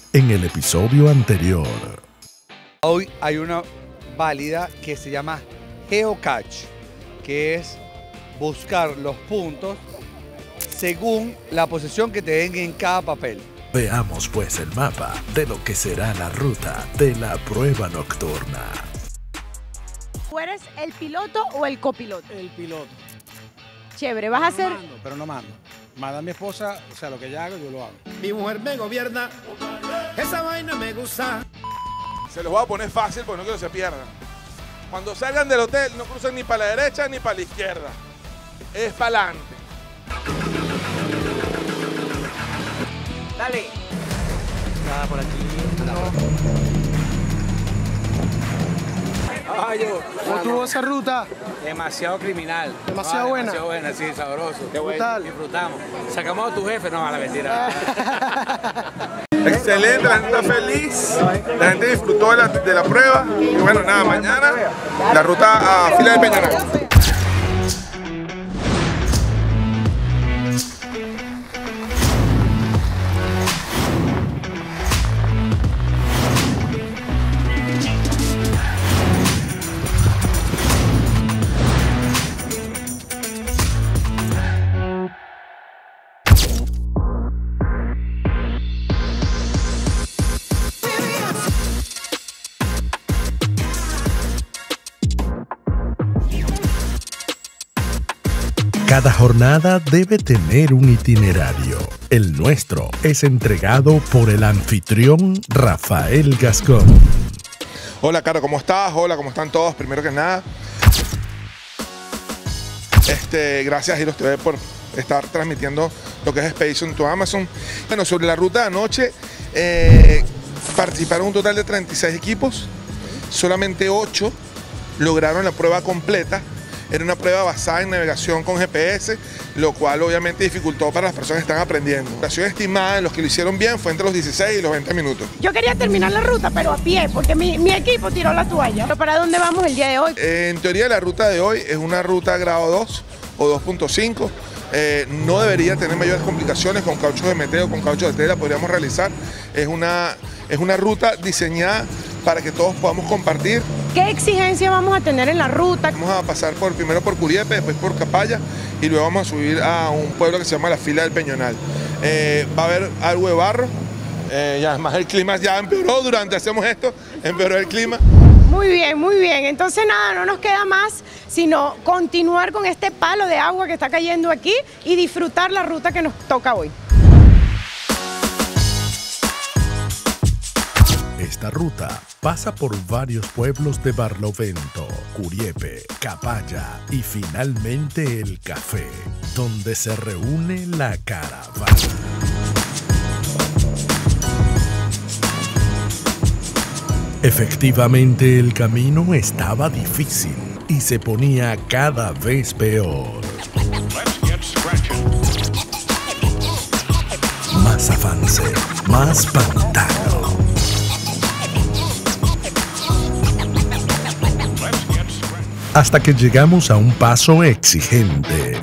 en el episodio anterior. Hoy hay una válida que se llama geocache, que es buscar los puntos según la posición que te den en cada papel. Veamos pues el mapa de lo que será la ruta de la prueba nocturna. ¿Tú eres el piloto o el copiloto? El piloto. Chévere, vas a hacer... Mando, pero no mando. Manda a mi esposa, o sea, lo que ella haga, yo lo hago. Mi mujer me gobierna, esa vaina me gusta. Se los voy a poner fácil porque no quiero que se pierdan. Cuando salgan del hotel, no crucen ni para la derecha ni para la izquierda. Es para adelante. Dale. Nada por aquí. ¿Cómo estuvo esa ruta? Demasiado criminal. Demasiado buena. Demasiado buena, sí, sabroso. Qué bueno. Brutal. Disfrutamos. Sacamos a tu jefe, no, a la mentira. Excelente, la gente está feliz. La gente disfrutó de la prueba. Y bueno, nada, mañana la ruta a Fila del Peñonal. Cada jornada debe tener un itinerario. El nuestro es entregado por el anfitrión Rafael Gascón. Hola, Caro, ¿cómo estás? Hola, ¿cómo están todos? Primero que nada, gracias Giros TV por estar transmitiendo lo que es Expedition to Amazon. Bueno, sobre la ruta de anoche, participaron un total de 36 equipos, solamente 8 lograron la prueba completa. Era una prueba basada en navegación con GPS, lo cual obviamente dificultó para las personas que están aprendiendo. La duración estimada en los que lo hicieron bien fue entre los 16 y los 20 minutos. Yo quería terminar la ruta, pero a pie, porque mi equipo tiró la toalla. ¿Pero para dónde vamos el día de hoy? En teoría la ruta de hoy es una ruta grado 2 o 2.5. No debería tener mayores complicaciones. Con cauchos de meteo, con cauchos de tela podríamos realizar. Es una ruta diseñada para que todos podamos compartir. ¿Qué exigencia vamos a tener en la ruta? Vamos a pasar primero por Curiepe, después por Capaya y luego vamos a subir a un pueblo que se llama la Fila del Peñonal. Va a haber algo de barro, y además el clima ya empeoró durante hacemos esto, empeoró el clima. Muy bien, muy bien. Entonces nada, no nos queda más sino continuar con este palo de agua que está cayendo aquí y disfrutar la ruta que nos toca hoy. Esta ruta pasa por varios pueblos de Barlovento, Curiepe, Capaya y finalmente El Café, donde se reúne la caravana. Efectivamente, el camino estaba difícil y se ponía cada vez peor. Más avance, más pantano. Hasta que llegamos a un paso exigente.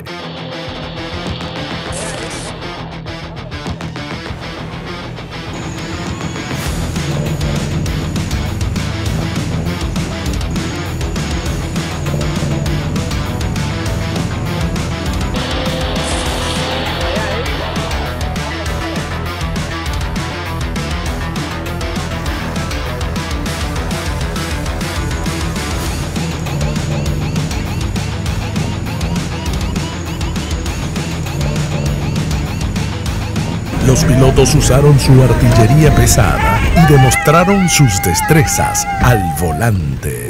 Los pilotos usaron su artillería pesada y demostraron sus destrezas al volante.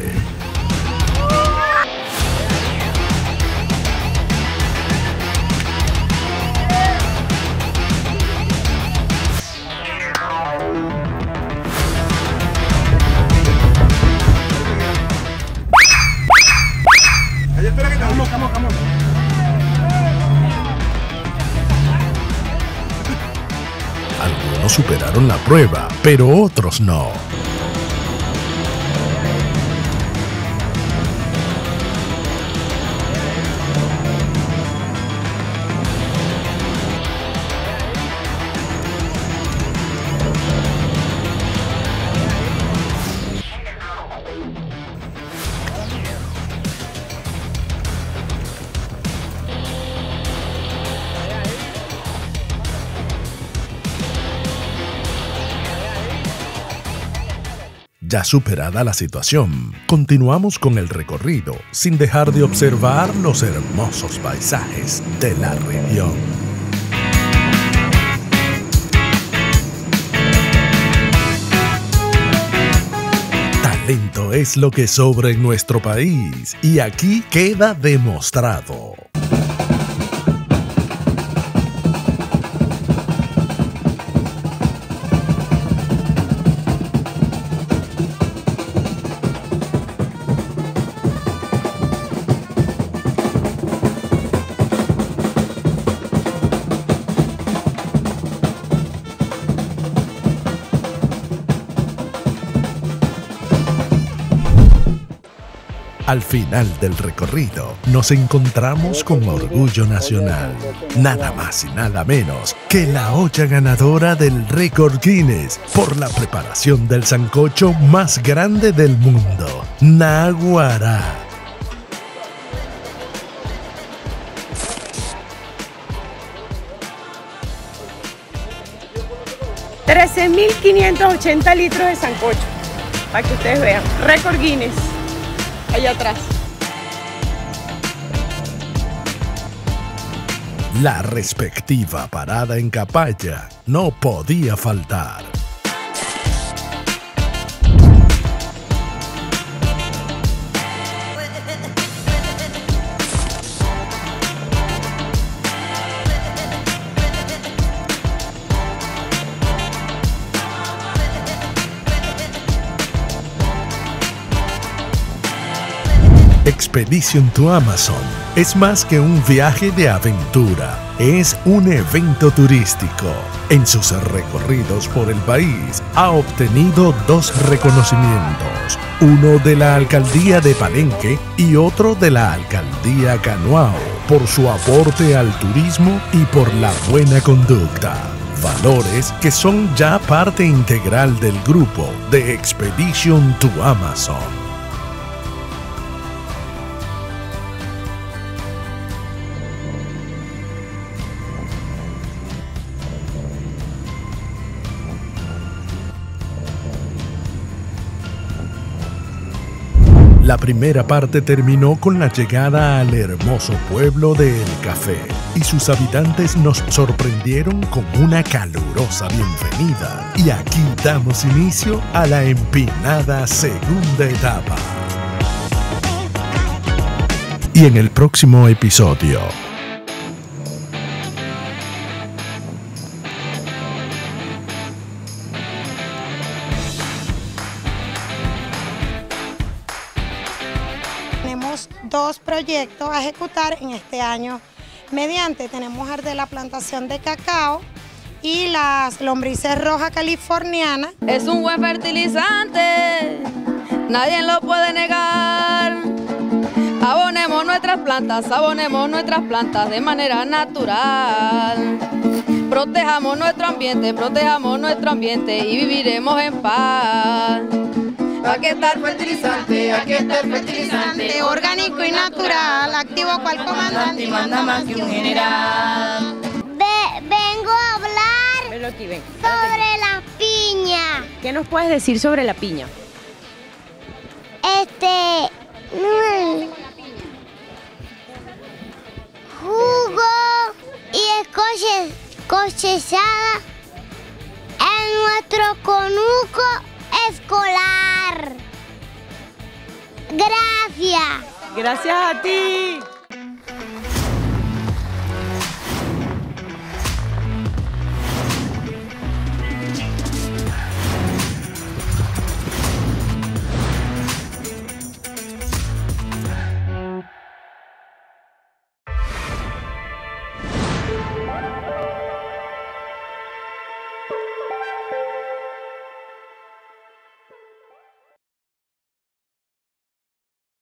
Algunos superaron la prueba, pero otros no. Ya superada la situación, continuamos con el recorrido sin dejar de observar los hermosos paisajes de la región. Talento es lo que sobra en nuestro país y aquí queda demostrado. Al final del recorrido nos encontramos con orgullo nacional, nada más y nada menos que la olla ganadora del récord Guinness por la preparación del sancocho más grande del mundo, Naguará. $13.580 litros de sancocho, para que ustedes vean, récord Guinness. Allá atrás. La respectiva parada en Capaya no podía faltar. Expedition to Amazon es más que un viaje de aventura, es un evento turístico. En sus recorridos por el país ha obtenido 2 reconocimientos, uno de la Alcaldía de Palenque y otro de la Alcaldía Canoao, por su aporte al turismo y por la buena conducta. Valores que son ya parte integral del grupo de Expedition to Amazon. La primera parte terminó con la llegada al hermoso pueblo de El Café y sus habitantes nos sorprendieron con una calurosa bienvenida. Y aquí damos inicio a la empinada segunda etapa. Y en el próximo episodio, tenemos 2 proyectos a ejecutar en este año. Tenemos el de la plantación de cacao y las lombrices rojas californianas. Es un buen fertilizante, nadie lo puede negar. Abonemos nuestras plantas de manera natural. Protejamos nuestro ambiente y viviremos en paz. Aquí está el fertilizante, orgánico y natural, activo cual comandante y manda más que un general. Vengo a hablar sobre la piña. ¿Qué nos puedes decir sobre la piña? Jugo y cosechada en nuestro conuco escolar. Gracias. Gracias a ti.